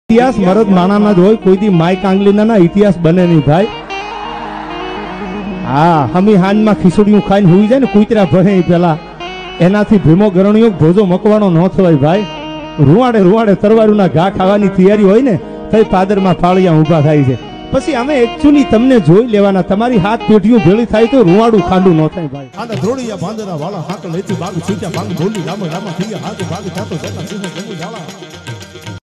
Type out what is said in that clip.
ઇતિહાસ મરદ માણાના જ હોય, કોઈ દી માય કાંગલીના ના ઇતિહાસ બને નહીં ભાઈ। હા, હમી હાંજમાં ખીચડીયું ખાઈને હુઈ જાય ને કૂતરા ભરે પેલા, એનાથી ભીમો ગરણીયો ભોજો મકવાનો ન થવાય ભાઈ। રૂવાડે રૂવાડે તરવારુના ઘા ખાવાની તૈયારી હોય ને તઈ પાદરમાં ફાળિયા ઊભા થાય છે। પછી અમે એકચ્યુઅલી તમને જોઈ લેવાના, તમારી હાથ પેઢીઓ ભેળી થાય તો રૂવાડું ખાંડું ન થાય ભાઈ। આના ધોળિયા બાંદરા વાળા હાક લેતી બાગ છૂટ્યા ભાગ બોલી રામ રામ થયા હાથ ભાગ થાતો જતા સિંહ જંગુ ઝાલા।